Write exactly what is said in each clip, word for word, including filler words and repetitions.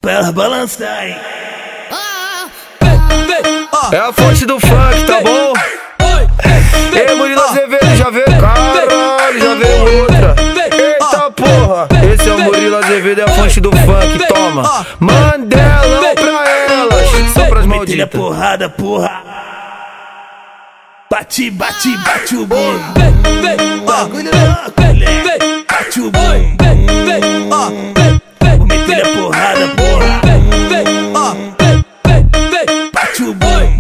pra ela balançar, hein? É a fonte do funk, tá bom? Ei, Murilo Azevedo, já veio, caralho, já veio outra. Eita porra, esse é o Murilo Azevedo, é a fonte do funk, toma. Mandelão pra elas, só pras malditas. Meter a porrada, porra. Bate, bate, bate o bum. Bagulho louco, moleque. Bate o bum. Vou meter a porrada, porra. Bate o bum.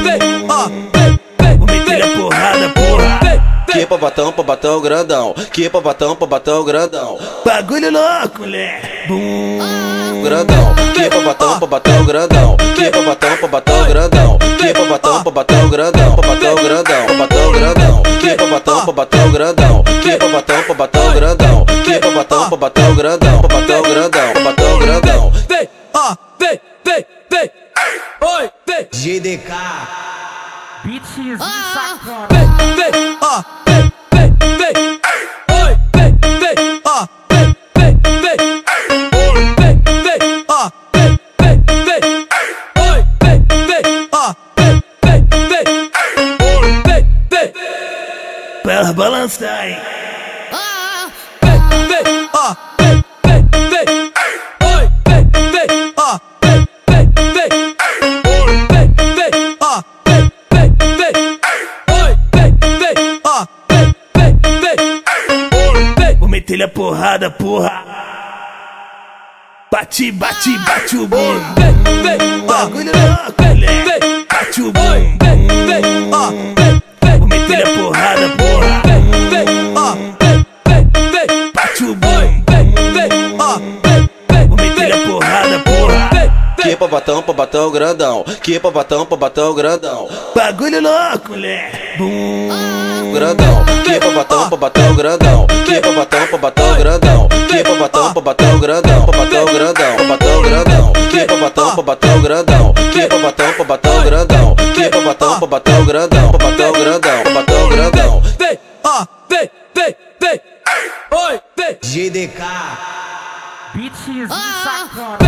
Vou meter a porrada, porra. Que pabatão, pabatão grandão. Que pabatão, pabatão grandão. Bagulho louco, moleque. Bum. Grandão. Que pabatão, pabatão grandão. Que pabatão, pabatão grandão. Que pabatão, pabatão grandão. Pabatão grandão, pabatão grandão. Que pabatão, pabatão grandão. Que pabatão, pabatão grandão. Que pabatão, pabatão grandão. Pabatão grandão, pabatão grandão. Vem, ó, vem, vem, vem. Oi, vem. G D K. Beats de sacana. Vem, vem, ó, vem, vem, vem. Oi, vem, vem, ó, vem, vem, vem. Oi, vem, vem, ó, vem, vem, vem. Oi, vem, vem, ó, vem, vem, vem. Oi, vem, vem. Pra ela balançar, hein? Vem, vem, ó, vem, vem, vem. Oi, vem, vem, ó, vem, vem, vem. Oi, vem, vem, ó, vem, vem, vem. Oi, vem, vem, ó, vem, vem, vem. Oi, vem. Vou meter a porrada, porra. Bate, bate, bate o bum. Vem, vem, ó, Bagulho louco, moleque. Bate o bum. vem, vem, ó, vem, vem. Vou meter a porrada, porra. Vem, vem, ó, vem, vem, vem. Bate o bum. Vem, vem, ó, vem, vem. Vou meter a porrada, porra. Vem, Que pabatão, pabatão grandão. Que pabatão, pabatão grandão. Bagulho louco, moleque. Bum. Grandão. Que pabatão, pabatão grandão. Que pabatão, pabatão grandão. Que pabatão, pabatão grandão. Pabatão grandão, pabatão grandão. Que pabatão, pabatão grandão. Que pabatão, pabatão grandão. Que pabatão, pabatão grandão. Pabatão grandão, pabatão grandão. vem, ó, vem, vem, vem. Oi, vem. G D K. Beats de sacana.